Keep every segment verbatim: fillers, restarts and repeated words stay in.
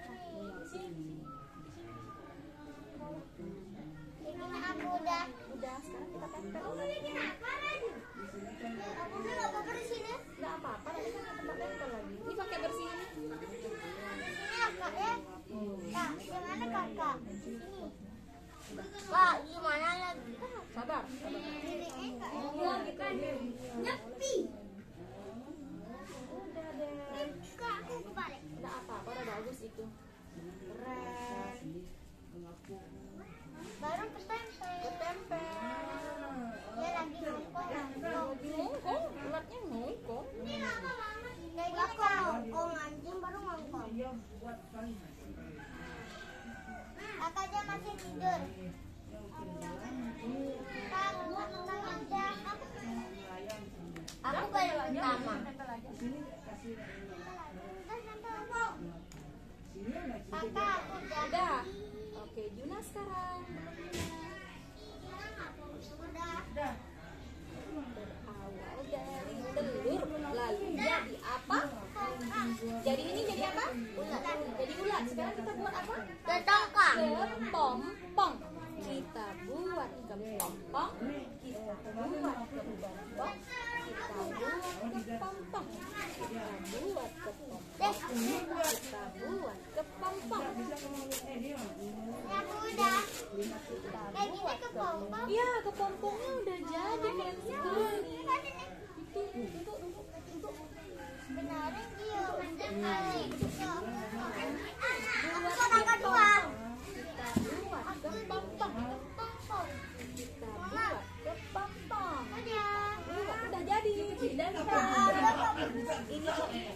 Sini. Ini aku udah. Udah, sekarang kita tempel. Aku bikin apa lagi? Aku udah nggak apa-apa di sini. Nggak apa-apa, nanti kan kita tempel lagi. Ini pakai bersih ini. Ini kakak ya. Kak, gimana kakak? Sini. Kak, gimana lagi? Sabar, sabar. Dirinya kak. Iya, gitu. Nyepi. Udah deh. Kak, aku kebalik. Nggak apa-apa, udah bagus itu. Keren. Baru ketempel. Ketempel. Dia lagi ngomong. Lagi ngongkong, ulatnya ngongkong. Ini lama banget. Kayak gini kan ngomong anjing baru ngomong. Kakak aja masih tidur. Kak, tenang aja. Aku baru pertama. Kakak, aku udah. Udah. Oke, Juna sekarang. Udah. Berawal dari telur, lalu jadi apa? Jadi ini jadi apa? Ulat. Jadi ulat. Sekarang kita buat apa? Ketongkang. Kepompong. Kita buat kepompong. Kita buat kepompong. Kita buat kepompong. Kita buat kepompong. Kita buat kepompong. Aku udah. Kayak gini kepompong. Iya, kepompongnya udah jadi keren sekali. Itu, duduk, duduk, duduk. Benerin dia. Kali. Aku orang kedua. Kita buat kepompong. Kita buat kepompong. Udah. Buat, udah jadi. Dan kita ini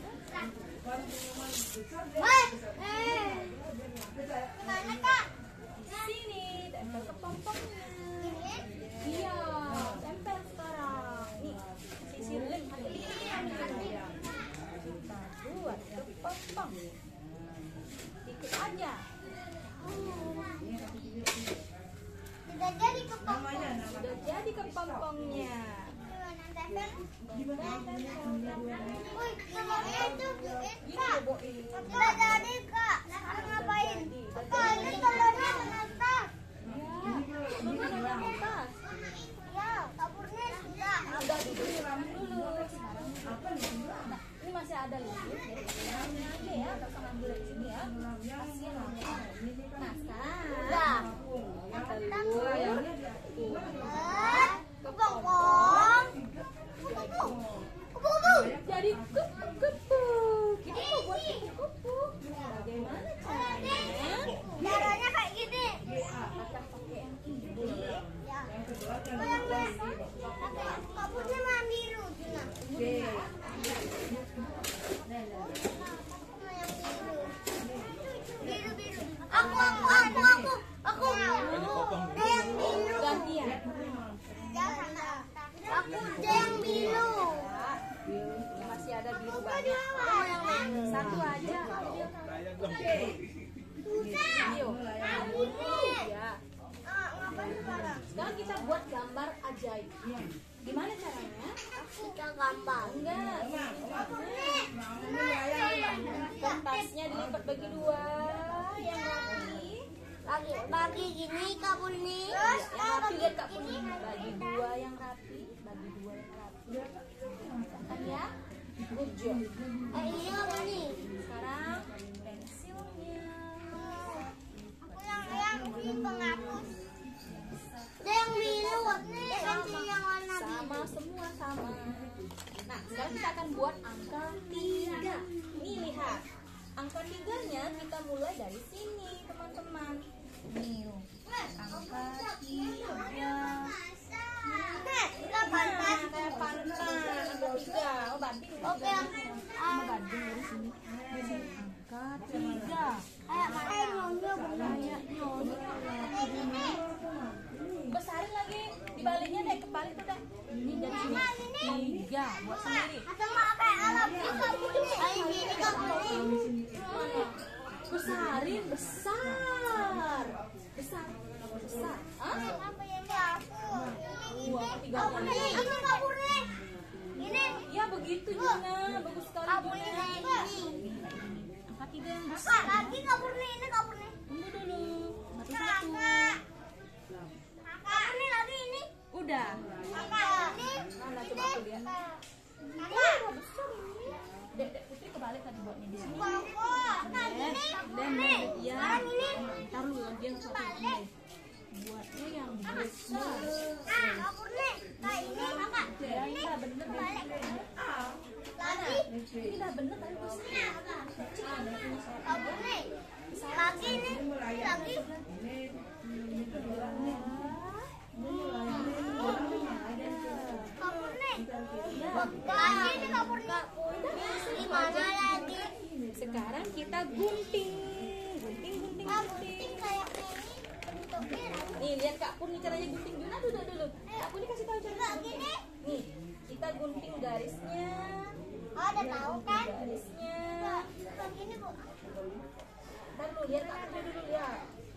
Woi, eh, gimana kak? sini tempel kepompongnya. Ini? Iya, tempel sekarang. Nih, sisirin hati. Kita buat kepompong. Dikit aja. Sudah jadi kepompong. Sudah jadi kepompongnya. Gimana tempel? Woi, semuanya itu Ini kak. boboin. Sudah jadi kak. Sekarang ngapain? Kak, ini telurnya menetas. Ya, mana atas? Ya, kapurnya sudah. Ada dulu, dulu. Sekarang nah, ini masih ada lagi. Jadi aja ya, nggak usah ngambil dari sini ya. Kasihan lah. Nah, sekarang telur, Eh, kepompong. Kepompong. Kepompong. jadi kupu-kupu. Kita mau buat kupu-kupu. Bagaimana caranya? Caranya kayak gini. Apakah pakai ini? Ya. Oh, yang merah. Tapi kapurnya mah biru, Cina. Biru biru. Aku aku aku aku aku. Dia yang biru. Gantian. Jangan. Aku dia yang biru. Masih ada biru banyak. Oh, yang mana? Satu aja. Susah. Ayo. Ini. Ya. Ah, ngapain sekarang? Sekarang kita buat gambar ajaib. Gimana caranya? Kita gambar. Enggak. Ini. Kertasnya dilipat bagi dua. Yang rapi. Bagi bagi gini kabul nih. Terus yang rapi lihat Kak Puni. Bagi dua yang rapi. Bagi dua yang rapi. Kan ya? Good job. Eh, iya ini. Sekarang pensilnya. Aku yang yang ini penghapus. Dia yang biru. Dia pensil yang warna biru. Sama semua sama. Nah, sekarang kita akan buat angka tiga. Nih lihat. Angka tiganya kita mulai dari sini, teman-teman. Nih, angka tiga. Nih, kita pantas. Nah, kayak pantai. Angka tiga. Oh, banting. Oke, yang ah, Banting dari sini. Di sini angka tiga. kayak kayak nyonya Kayak nyonya. Besarin lagi. Dibaliknya deh, kebalik tuh deh. Ini dari sini. Tiga. Buat sendiri. atau nggak kayak alat kabul nih. Ayo gini kabul nih. Besarin, besar. Besar. Besar. Hah? Apa yang ini aku? Dua, tiga, Kabul nih, ini kabul nih. Ini Ya begitu Juna, bagus sekali kabul nih Juna. kayak gini. Angka tiga yang Kakak, besar. lagi kabur nih, ini kabur nih. Tunggu dulu. Satu-satu. Kakak. Kakak, ini lagi ini. Udah. Kakak, ini. Mana coba aku lihat. Kakak. Udah besar ini. Dek, dek Putri kebalik tadi buatnya di sini. Kakak, nah ini. Dan Nih, ya. sekarang ini. Ntar lu dia satu ini. Buatnya yang besar. Nah, kabur nih. Nah, ini kakak. Ya, ini dah bener deh. Lagi. Ini dah bener tapi besar. Kabur nih. Lagi nih. Lagi. Kabur nih. Lagi nih kabur nih. Di mana lagi? Sekarang kita gunting. Gunting, gunting, Ah, gunting. gunting kayak ini. Bentuknya Nih, lihat Kak Pur nih caranya gunting dulu. Nah, dulu dulu. Kak Pur nih kasih tahu cara lagi gunting. nih. Nih, kita gunting garisnya. Oh, udah tahu kan? Garisnya. Lagi ini bu. Ntar lu lihat Kak Pur dulu lihat.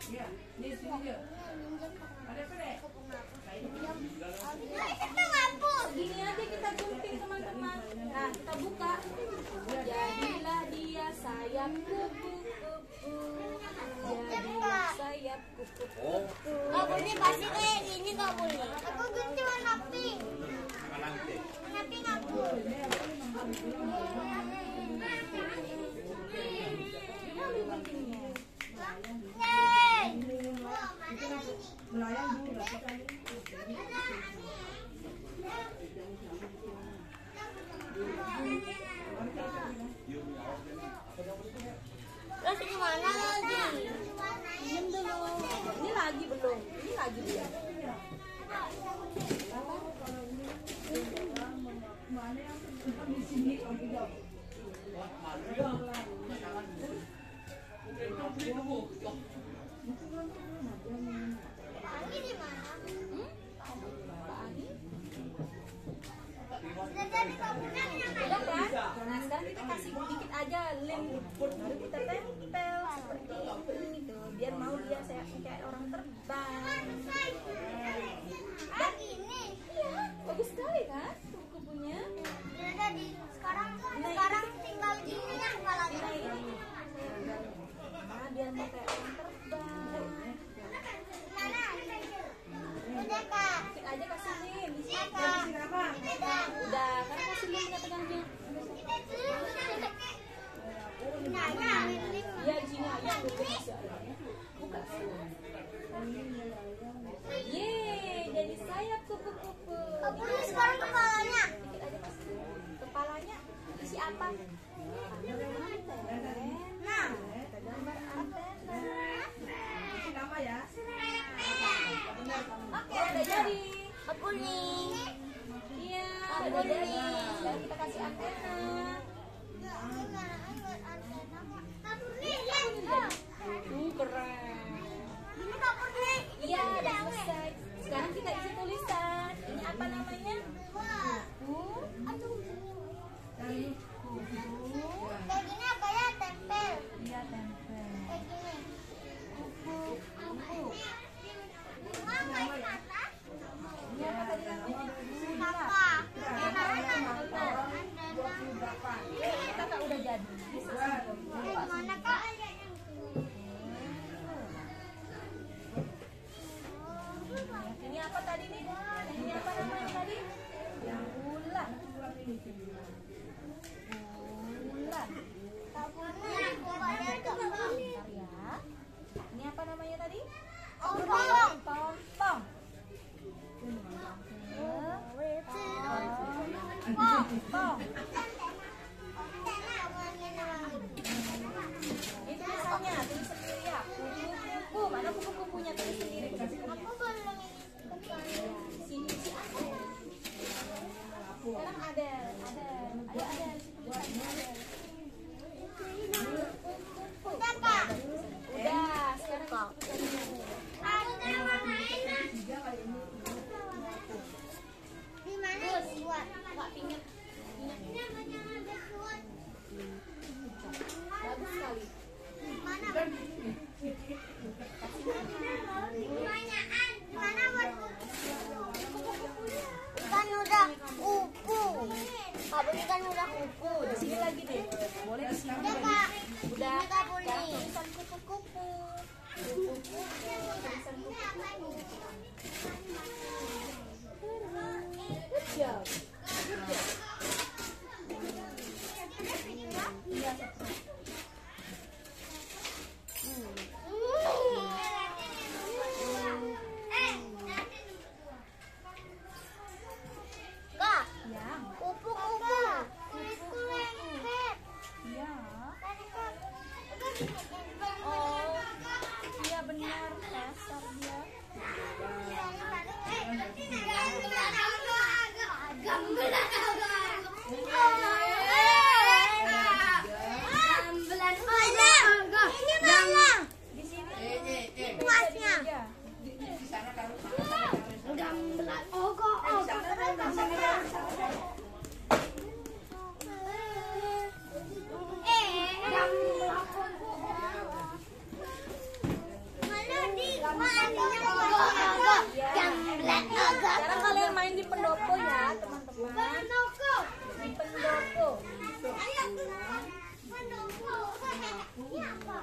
Kita ngapus. Gini aja kita gunting teman-teman. Nah, kita buka. Jadilah dia sayap kupu-kupu. Jadilah sayap kupu-kupu. Kabulnya pasti kayak gini kabulnya. Aku ganti warna pink. Warna pink aku. Gimana lu guntingnya? Yeay. Wah, mana ini? Melayang dulu. Terus gimana lagi? Diam dulu. Ini lagi belum? Ini lagi dia. Ini di mana? Hmm? Pak Ani? Udah jadi kabulnya kita Udah kan? Nah sekarang kita kasih dikit aja lem, baru kita tempel seperti ini tuh, biar mau dia saya kayak orang terbang. Ah, gini. Iya, bagus sekali kan kupu-kupunya. Ya udah di sekarang sekarang tinggal gini ya enggak lagi. Nah ini, nah biar mau kayak orang terbang. Mana? Udah kak. Dikit aja kasih lem di sini. Kak. Udah. Udah, kan kasih lem kita pegangnya. Nah, nah. Iya di sini aja tuh bisa. Buka. Yeay, jadi sayap kupu-kupu. Kabulnya sekarang kepalanya. Dikit aja kasih. Kepalanya isi apa? Antena. Nah. Kita gambar antena. Nama ya. Oke, udah jadi. Aku nih. Iya, udah jadi. Sekarang kita kasih antena. Kabur nih, lihat. Tuh keren. Ini kabur nih. Iya, udah selesai. Sekarang kita isi tulisan. Ini apa namanya? Wah. Kupu. Aduh. Kupu. Kayak gini apa ya tempel? Iya, tempel. Kayak gini. Kupu. Mama ini apa? Ini apa tadi namanya? Apa? Ini kakak udah jadi. Gimana kak? Ini apa tadi nih? Ini apa namanya tadi? Bulan. Bulan. Kabulnya kepalanya kabur. Bentar ya. Ini apa namanya tadi? Ompong. Pompong. Pompong. Ini tulisannya, tulis sendiri ya. Kupu-kupu. Mana kupu-kupunya? Tulis sendiri. Aku belum ini. Sini si ada. Sekarang ada, ada, ada, ada. Tulisannya ada. Udah kak. Udah, sekarang tulisannya. Ada warnain. Di mana buat? Kak pingin. Ini namanya ada buat. Bagus sekali. Mana? Pertanyaan. Di mana buat kupu? Kan udah kupu. Kabul kan udah kupu. Di sini lagi deh. Ini mana? Di sini. Puasnya. Ya. Gambelan ogo ogo. Eh, gambelan ogo. Mana di mana ogo ogo. Gambelan ogo. Sekarang kalian main di pendopo ya, teman-teman. Pendopo. Di pendopo. Ayo pendopo. Ini apa?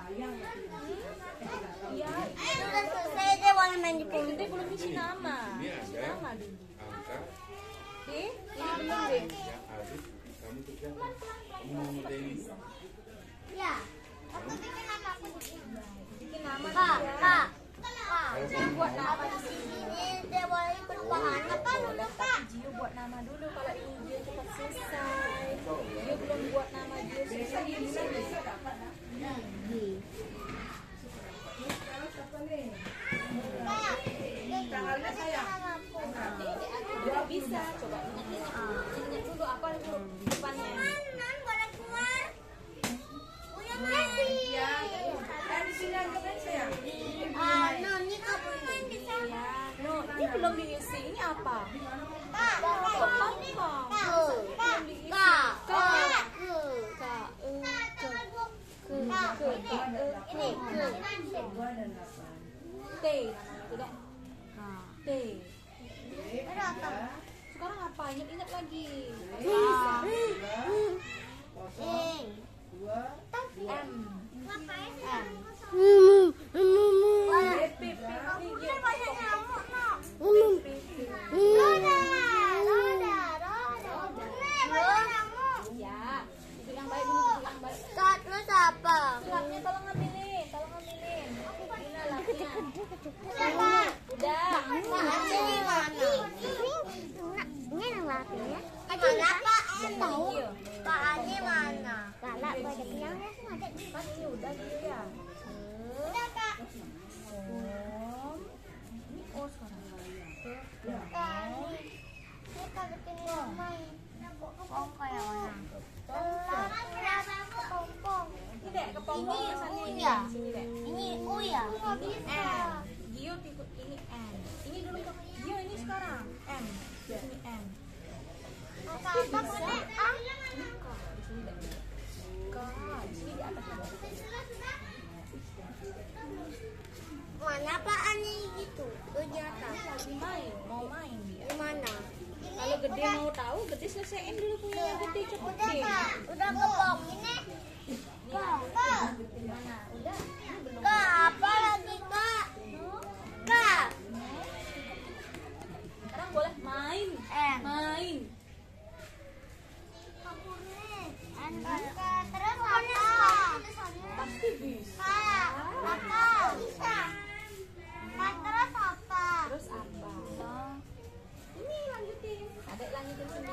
Iya. Ayo udah selesai deh warna main di Eh, pendopo. Gede belum isi nama. Ini Isi ada nama dulu. angka Oke, ini belum deh. ya Arif, kamu tuh siapa? Kamu mau ngerjain Ya. Aku bikin nama aku di sini. Bikin nama Kak, dia. kak. Kak. Jadi buat nama Apa di sini dia boleh berbahannya kan udah kak. Gio buat nama dulu kalau ini dia cepat selesai. Dia belum buat nama dia selesai. Tangannya sayang. Udah bisa, coba ingat-ingat. Ingat dulu apa dulu depannya. Non boleh keluar. Udah kasih. Eh di sini aja kan sayang. Ah, non ini kamu main di sana. Ya, no, ini belum diisi. Ini apa? Kak, Kok ini kok? kak, Belum diisi. kak, Kak. kak, Kak, eh, kak, ke, kak, ke, ke, ke, eh, ini, ke. Dua dan delapan. T, tidak? T. ada apa? Sekarang apa? Ingat-ingat lagi. Kak, Kosong. eh, Dua. M. ngapain sih? M. Warna. P, P, P, P, Ini banyak nyamuk, no. P, P. Roda, roda, roda. Ini banyak nyamuk. Ya, duduk yang baik dulu, duduk yang baik. Kak, terus apa? Sulapnya tolong ambilin, tolong ambilin. Ini lapnya. Udah, Kak. Udah. Kak, ini mana? Ini yang lapinya. Mana, Kak? Tahu. Iya. Kak, ini mana? Kak, lah, gue ada bilangnya sih ada. Kan ini udah gitu ya. Udah, Kak. Om. Ini O sekarang. Kak, ini. Ini Kak bikin nama. Pompong kayak mana? Telat. Kenapa aku pompong? Ini dek, kepompong Ini sana U ini. ya? Sini dek. Ini U ya? Ini M. Gio ikut ini M. Ini dulu dong. Gio ini sekarang M. Ini M. Kak, apa boleh? Ah? K. Di sini dek. K. Di sini di atas ada. Mana Pak Ani gitu? Tuh di atas. Lagi main, mau main dia. Di mana? Kalau gede mau tahu, gede selesaiin dulu punya yang gede cepet Udah deh. Kak, udah kepong ini. Kak, Kak, Mana? Udah. Ini belum. Kak, apa lagi Kak? Kak, Sekarang boleh main. M. Main. Kak, terus apa? Pasti bisa. Kak, apa? Kak, terus apa? Terus apa? Ini lanjutin. Adek lanjutin sendiri.